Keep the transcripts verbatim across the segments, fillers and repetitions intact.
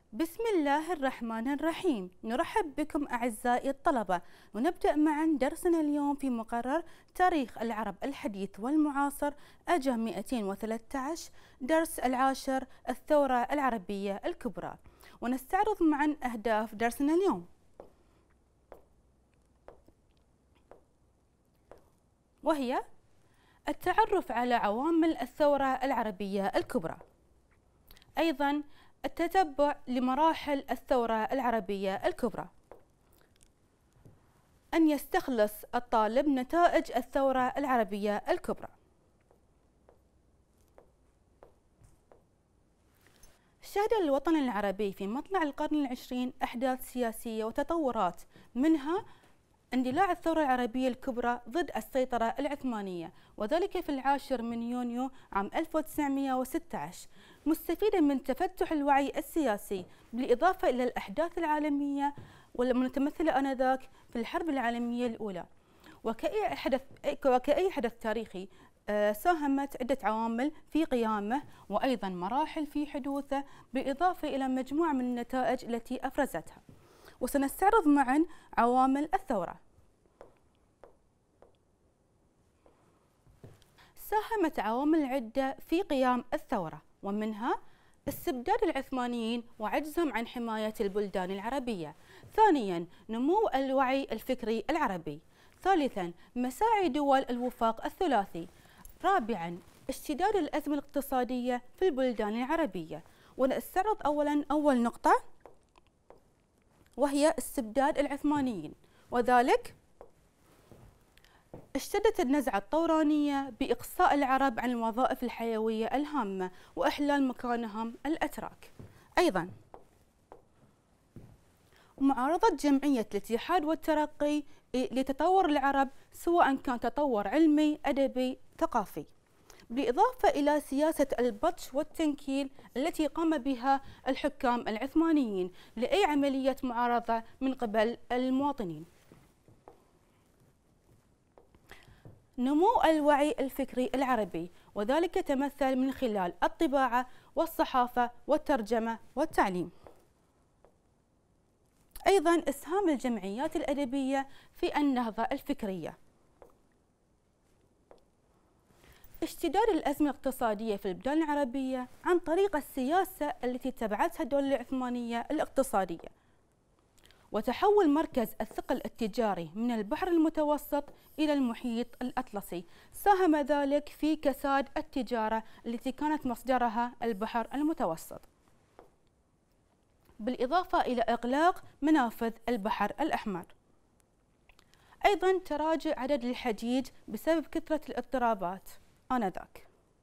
بسم الله الرحمن الرحيم. نرحب بكم أعزائي الطلبة، ونبدأ معا درسنا اليوم في مقرر تاريخ العرب الحديث والمعاصر أجا مئتين وثلاثة عشر، درس العاشر، الثورة العربية الكبرى. ونستعرض معا أهداف درسنا اليوم، وهي التعرف على عوامل الثورة العربية الكبرى، أيضا التتبع لمراحل الثورة العربية الكبرى، أن يستخلص الطالب نتائج الثورة العربية الكبرى. شهد الوطن العربي في مطلع القرن العشرين أحداث سياسية وتطورات، منها اندلاع الثورة العربية الكبرى ضد السيطرة العثمانية، وذلك في العاشر من يونيو عام ألف وتسعمئة وستة عشر، مستفيدا من تفتح الوعي السياسي، بالإضافة إلى الأحداث العالمية والمتمثلة آنذاك في الحرب العالمية الأولى. وكأي حدث وكأي حدث تاريخي ساهمت عدة عوامل في قيامه، وأيضا مراحل في حدوثه، بالإضافة إلى مجموعة من النتائج التي أفرزتها. وسنستعرض معا عوامل الثورة. ساهمت عوامل عدة في قيام الثورة، ومنها استبداد العثمانيين وعجزهم عن حماية البلدان العربية. ثانيا، نمو الوعي الفكري العربي. ثالثا، مساعي دول الوفاق الثلاثي. رابعا، اشتداد الأزمة الاقتصادية في البلدان العربية. ونستعرض أولا أول نقطة، وهي استبداد العثمانيين، وذلك اشتدت النزعة الطورانية بإقصاء العرب عن الوظائف الحيوية الهامة وإحلال مكانهم الأتراك. أيضا معارضة جمعية الاتحاد والترقي لتطور العرب، سواء كان تطور علمي، أدبي، ثقافي، بالإضافة إلى سياسة البطش والتنكيل التي قام بها الحكام العثمانيين لأي عملية معارضة من قبل المواطنين. نمو الوعي الفكري العربي، وذلك تمثل من خلال الطباعة والصحافة والترجمة والتعليم. أيضا إسهام الجمعيات الأدبية في النهضة الفكرية. اشتداد الأزمة الاقتصادية في البلدان العربية عن طريق السياسة التي اتبعتها الدولة العثمانية الاقتصادية، وتحول مركز الثقل التجاري من البحر المتوسط إلى المحيط الأطلسي، ساهم ذلك في كساد التجارة التي كانت مصدرها البحر المتوسط، بالإضافة إلى إغلاق منافذ البحر الأحمر. أيضا تراجع عدد الحجيج بسبب كثرة الاضطرابات آنذاك.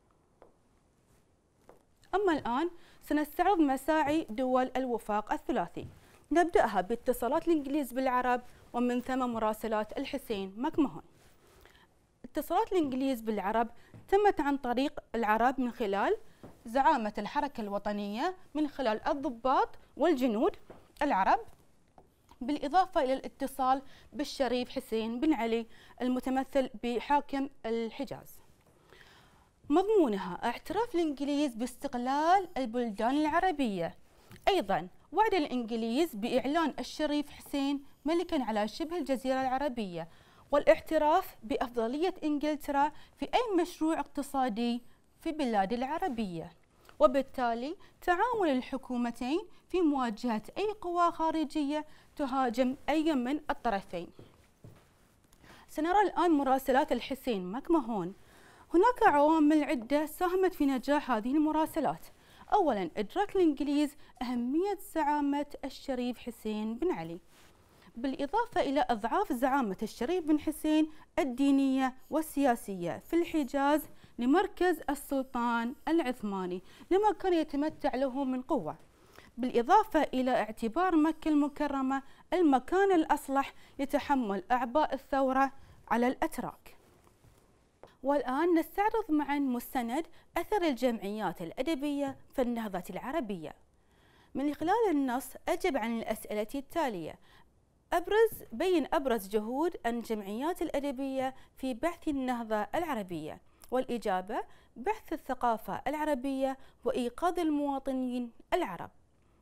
أما الآن سنستعرض مساعي دول الوفاق الثلاثي، نبدأها باتصالات الإنجليز بالعرب، ومن ثم مراسلات الحسين مكمهون. اتصالات الإنجليز بالعرب تمت عن طريق العرب من خلال زعامة الحركة الوطنية، من خلال الضباط والجنود العرب، بالإضافة إلى الاتصال بالشريف حسين بن علي المتمثل بحاكم الحجاز. مضمونها اعتراف الإنجليز باستقلال البلدان العربية. أيضا وعد الإنجليز بإعلان الشريف حسين ملكا على شبه الجزيرة العربية، والاعتراف بأفضلية إنجلترا في أي مشروع اقتصادي في بلاد العربية، وبالتالي تعاون الحكومتين في مواجهة أي قوى خارجية تهاجم أي من الطرفين. سنرى الآن مراسلات الحسين مكمهون. هناك عوامل عدة ساهمت في نجاح هذه المراسلات. أولا، إدراك الإنجليز أهمية زعامة الشريف حسين بن علي، بالإضافة إلى إضعاف زعامة الشريف بن حسين الدينية والسياسية في الحجاز لمركز السلطان العثماني لما كان يتمتع له من قوة، بالإضافة إلى اعتبار مكة المكرمة المكان الأصلح لتحمل أعباء الثورة على الأتراك. والآن نستعرض معا مستند أثر الجمعيات الأدبية في النهضة العربية. من خلال النص أجب عن الأسئلة التالية: أبرز بين أبرز جهود الجمعيات الأدبية في بحث النهضة العربية. والإجابة: بحث الثقافة العربية وإيقاظ المواطنين العرب.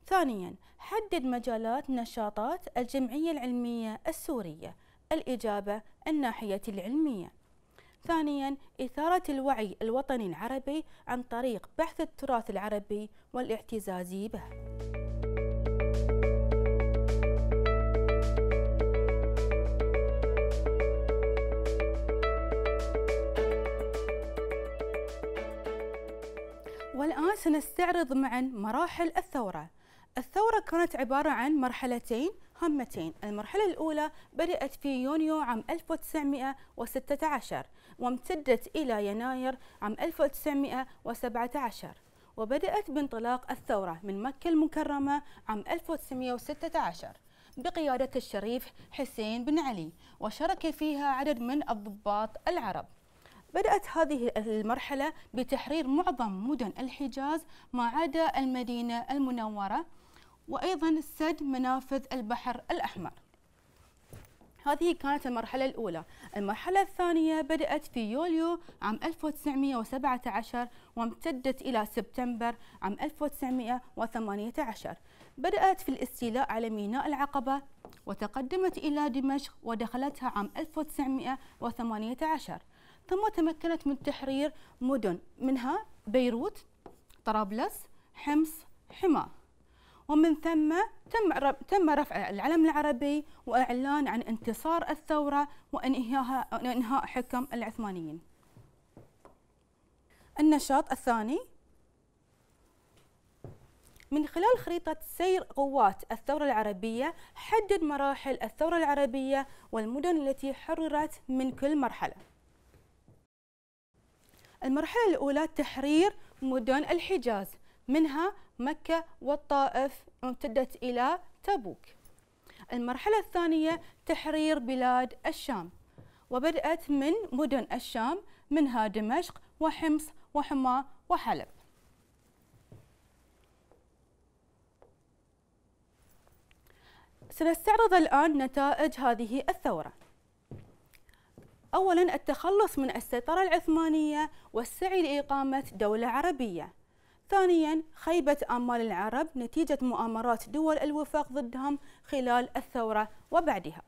ثانياً، حدد مجالات نشاطات الجمعية العلمية السورية. الإجابة: الناحية العلمية. ثانياً، إثارة الوعي الوطني العربي عن طريق بحث التراث العربي والاعتزاز به. والآن سنستعرض معا مراحل الثورة. الثورة كانت عبارة عن مرحلتين هامتين. المرحلة الأولى بدأت في يونيو عام ألف وتسعمئة وستة عشر وامتدت إلى يناير عام ألف وتسعمئة وسبعة عشر، وبدأت بانطلاق الثورة من مكة المكرمة عام ألف وتسعمئة وستة عشر بقيادة الشريف حسين بن علي، وشارك فيها عدد من الضباط العرب. بدأت هذه المرحلة بتحرير معظم مدن الحجاز ما عدا المدينة المنورة، وأيضا سد منافذ البحر الأحمر. هذه كانت المرحلة الأولى. المرحلة الثانية بدأت في يوليو عام ألف وتسعمئة وسبعة عشر وامتدت إلى سبتمبر عام ألف وتسعمئة وثمانية عشر. بدأت في الاستيلاء على ميناء العقبة وتقدمت إلى دمشق ودخلتها عام ألف وتسعمئة وثمانية عشر، ثم تمكنت من تحرير مدن منها بيروت، طرابلس، حمص، حماة، ومن ثم تم تم رفع العلم العربي وإعلان عن انتصار الثورة وإنهاء وإنهاء حكم العثمانيين. النشاط الثاني: من خلال خريطة سير قوات الثورة العربية حدد مراحل الثورة العربية والمدن التي حررت من كل مرحلة. المرحلة الأولى تحرير مدن الحجاز، منها مكة والطائف وامتدت إلى تبوك. المرحلة الثانية تحرير بلاد الشام، وبدأت من مدن الشام منها دمشق وحمص وحماة وحلب. سنستعرض الآن نتائج هذه الثورة. أولاً، التخلص من السيطرة العثمانية والسعي لإقامة دولة عربية. ثانياً، خيبة آمال العرب نتيجة مؤامرات دول الوفاق ضدهم خلال الثورة وبعدها.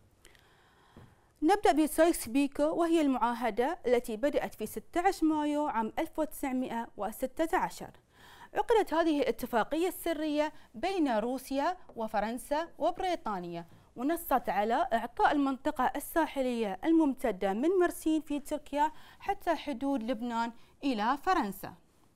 نبدأ بسايكس بيكو، وهي المعاهدة التي بدأت في ستة عشر مايو عام ألف وتسعمئة وستة عشر. عقدت هذه الاتفاقية السرية بين روسيا وفرنسا وبريطانيا، ونصت على إعطاء المنطقة الساحلية الممتدة من مرسين في تركيا حتى حدود لبنان إلى فرنسا.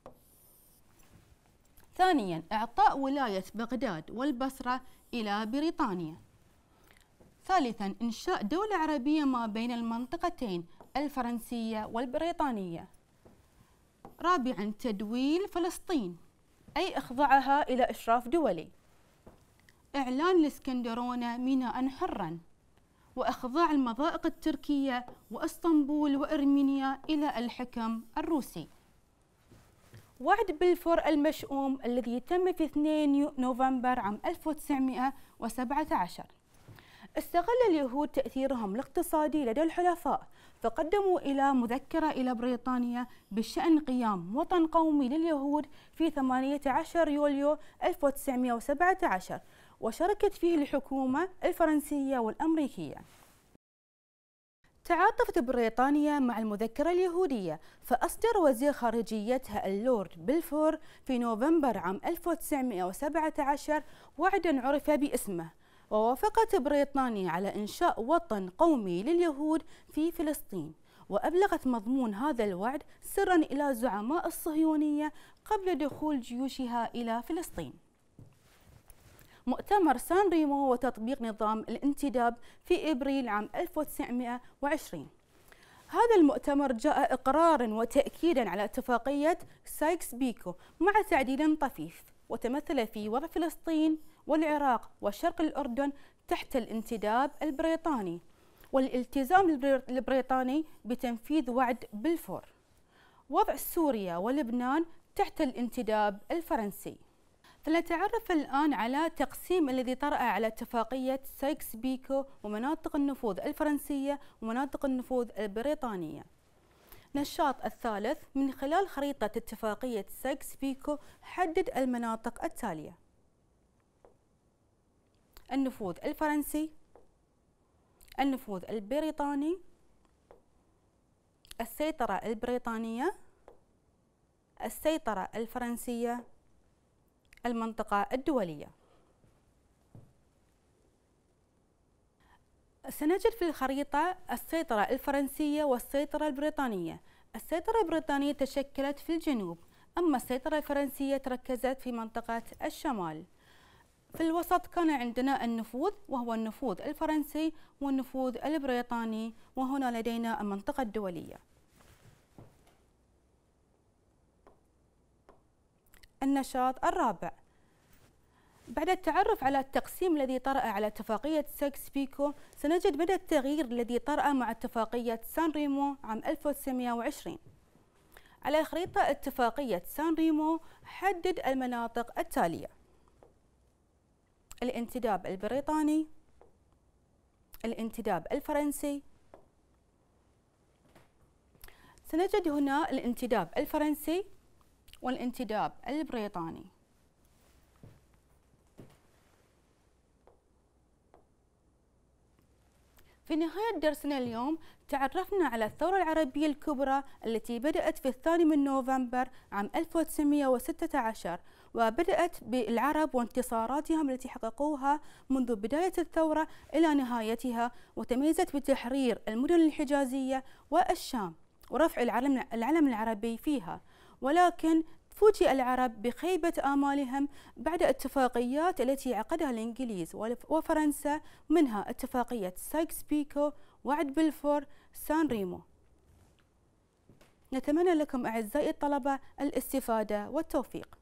ثانياً، إعطاء ولاية بغداد والبصرة إلى بريطانيا. ثالثاً، إنشاء دولة عربية ما بين المنطقتين الفرنسية والبريطانية. رابعاً، تدويل فلسطين، أي إخضاعها إلى إشراف دولي. إعلان الإسكندرونة ميناء حراً، وإخضاع المضائق التركية وإسطنبول وإرمينيا إلى الحكم الروسي. وعد بلفور المشؤوم الذي تم في اثنين نوفمبر عام ألف وتسعمئة وسبعة عشر. استغل اليهود تأثيرهم الاقتصادي لدى الحلفاء، فقدموا إلى مذكرة إلى بريطانيا بشأن قيام وطن قومي لليهود في ثمانية عشر يوليو ألف وتسعمئة وسبعة عشر، وشاركت فيه الحكومة الفرنسية والأمريكية. تعاطفت بريطانيا مع المذكرة اليهودية، فأصدر وزير خارجيتها اللورد بلفور في نوفمبر عام ألف وتسعمئة وسبعة عشر وعدا عرف باسمه، ووافقت بريطانيا على إنشاء وطن قومي لليهود في فلسطين، وأبلغت مضمون هذا الوعد سرا إلى زعماء الصهيونية قبل دخول جيوشها إلى فلسطين. مؤتمر سان ريمو وتطبيق نظام الانتداب في إبريل عام ألف وتسعمئة وعشرين. هذا المؤتمر جاء إقراراً وتأكيداً على اتفاقية سايكس بيكو مع تعديل طفيف، وتمثل في وضع فلسطين والعراق وشرق الأردن تحت الانتداب البريطاني، والالتزام البريطاني بتنفيذ وعد بلفور. وضع سوريا ولبنان تحت الانتداب الفرنسي. فلنتعرف الآن على تقسيم الذي طرأ على اتفاقية سايكس بيكو ومناطق النفوذ الفرنسية ومناطق النفوذ البريطانية. نشاط الثالث: من خلال خريطة اتفاقية سايكس بيكو حدد المناطق التالية. النفوذ الفرنسي، النفوذ البريطاني، السيطرة البريطانية، السيطرة الفرنسية، المنطقة الدولية. سنجد في الخريطة السيطرة الفرنسية والسيطرة البريطانية. السيطرة البريطانية تشكلت في الجنوب، أما السيطرة الفرنسية تركزت في منطقة الشمال. في الوسط كان عندنا النفوذ وهو النفوذ الفرنسي والنفوذ البريطاني، وهنا لدينا المنطقة الدولية. النشاط الرابع. بعد التعرف على التقسيم الذي طرأ على اتفاقية سايكس-بيكو، سنجد مدى التغيير الذي طرأ مع اتفاقية سان ريمو عام ألف وتسعمئة وعشرين. على خريطة اتفاقية سان ريمو حدد المناطق التالية: الانتداب البريطاني، الانتداب الفرنسي. سنجد هنا الانتداب الفرنسي والانتداب البريطاني. في نهاية درسنا اليوم تعرفنا على الثورة العربية الكبرى التي بدأت في الثاني من نوفمبر عام ألف وتسعمئة وستة عشر، وبدأت بالعرب وانتصاراتهم التي حققوها منذ بداية الثورة إلى نهايتها، وتميزت بتحرير المدن الحجازية والشام ورفع العلم العلم العربي فيها. ولكن فوجئ العرب بخيبة آمالهم بعد اتفاقيات التي عقدها الإنجليز وفرنسا، منها اتفاقية سايكس-بيكو، وعد بلفور، سان ريمو. نتمنى لكم أعزائي الطلبة الاستفادة والتوفيق.